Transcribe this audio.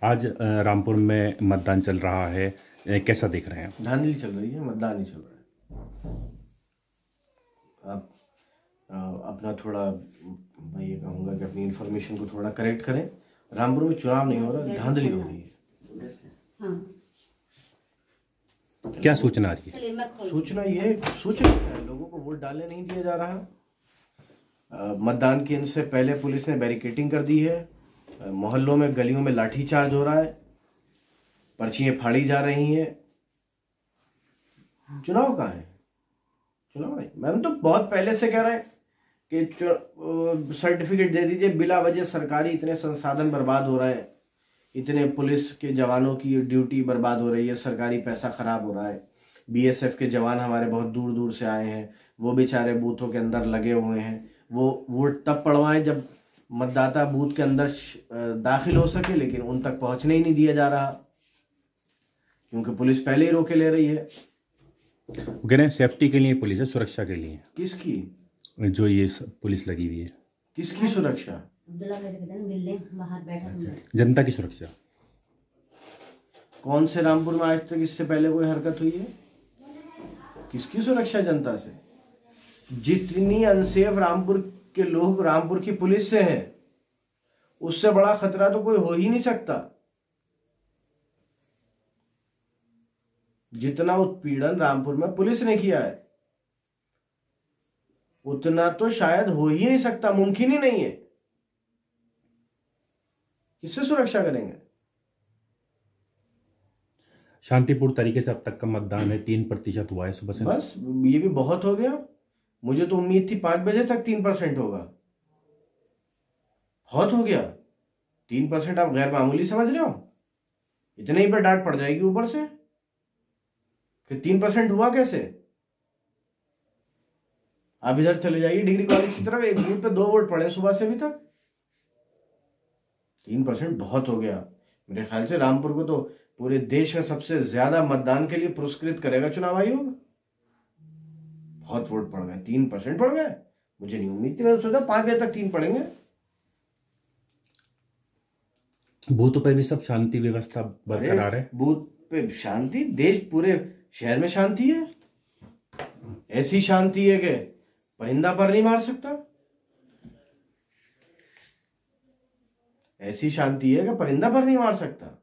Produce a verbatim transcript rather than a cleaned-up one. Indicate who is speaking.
Speaker 1: आज अ, रामपुर में मतदान चल रहा है, अ, कैसा देख रहे हैं?
Speaker 2: धांधली चल रही है, मतदान नहीं चल रहा है। आप अ, अपना थोड़ा, मैं ये कहूँगा कि अपनी इन्फॉर्मेशन को थोड़ा करेक्ट करें। रामपुर में चुनाव नहीं हो रहा, धांधली हो रही है।
Speaker 3: हाँ।
Speaker 1: क्या सूचना आ रही है?
Speaker 2: सूचना ये सूचना है, लोगों को वोट डालने नहीं दिया जा रहा। अ, मतदान केंद्र से पहले पुलिस ने बैरिकेडिंग कर दी है। अ, मोहल्लों में, गलियों में लाठीचार्ज हो रहा है, पर्चियां फाड़ी जा रही हैं। चुनाव कहाँ है? चुनाव है। मैंने तो बहुत पहले से कह रहे हैं कि सर्टिफिकेट दे दीजिए। बिला वजह सरकारी इतने संसाधन बर्बाद हो रहे हैं, इतने पुलिस के जवानों की ड्यूटी बर्बाद हो रही है, सरकारी पैसा खराब हो रहा है। बीएसएफ के जवान हमारे बहुत दूर दूर से आए हैं, वो बेचारे बूथों के अंदर लगे हुए हैं। वो वोट तब पड़वाएं जब मतदाता बूथ के अंदर दाखिल हो सके, लेकिन उन तक पहुंचने ही नहीं दिया जा रहा क्योंकि पुलिस पहले ही रोके ले रही है।
Speaker 1: वो कह रहे हैं सेफ्टी के लिए पुलिस है, सुरक्षा के लिए।
Speaker 2: किसकी?
Speaker 1: जो ये पुलिस लगी हुई है,
Speaker 2: किसकी सुरक्षा?
Speaker 1: जनता की सुरक्षा।
Speaker 2: कौन से रामपुर में आज तक इससे पहले कोई हरकत हुई है? किसकी सुरक्षा जनता से? जितनी अनसेफ रामपुर के लोग रामपुर की पुलिस से हैं, उससे बड़ा खतरा तो कोई हो ही नहीं सकता। जितना उत्पीड़न रामपुर में पुलिस ने किया है, उतना तो शायद हो ही नहीं सकता, मुमकिन ही नहीं है। किससे सुरक्षा करेंगे?
Speaker 1: शांतिपूर्ण तरीके से अब तक का मतदान है, तीन प्रतिशत हुआ है सुबह से।
Speaker 2: बस ये भी बहुत हो गया। मुझे तो उम्मीद थी पांच बजे तक तीन परसेंट होगा। बहुत हो गया। तीन परसेंट आप गैर मामूली समझ रहे हो? इतने ही पर डांट पड़ जाएगी ऊपर से। फिर तीन परसेंट हुआ कैसे? आप इधर चले जाइए डिग्री कॉलेज की तरफ, एक बूथ पे दो वोट पड़े सुबह से अभी तक। तीन परसेंट बहुत हो गया। मेरे ख्याल से रामपुर को तो पूरे देश में सबसे ज्यादा मतदान के लिए पुरस्कृत करेगा चुनाव आयोग। बहुत वोट पड़ गए, तीन परसेंट पड़ गए। मुझे नहीं उम्मीद थी, मैंने सोचा पांच बजे तक तीन पड़ेंगे।
Speaker 1: बूथों पे भी सब शांति व्यवस्था बरकरार है।
Speaker 2: बूथ पे शांति, देश पूरे शहर में शांति है। ऐसी शांति है कि परिंदा पर नहीं मार सकता। ऐसी शांति है कि परिंदा पर नहीं मार सकता।